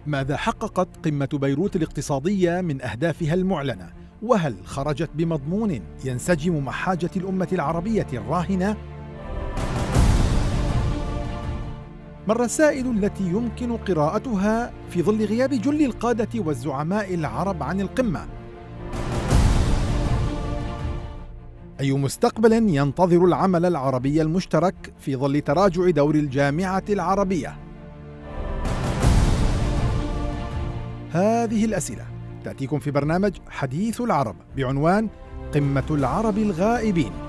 ماذا حققت قمة بيروت الاقتصادية من أهدافها المعلنة؟ وهل خرجت بمضمون ينسجم مع حاجة الأمة العربية الراهنة؟ ما الرسائل التي يمكن قراءتها في ظل غياب جل القادة والزعماء العرب عن القمة؟ أي مستقبل ينتظر العمل العربي المشترك في ظل تراجع دور الجامعة العربية؟ هذه الأسئلة تأتيكم في برنامج حديث العرب بعنوان قمة العرب الغائبين.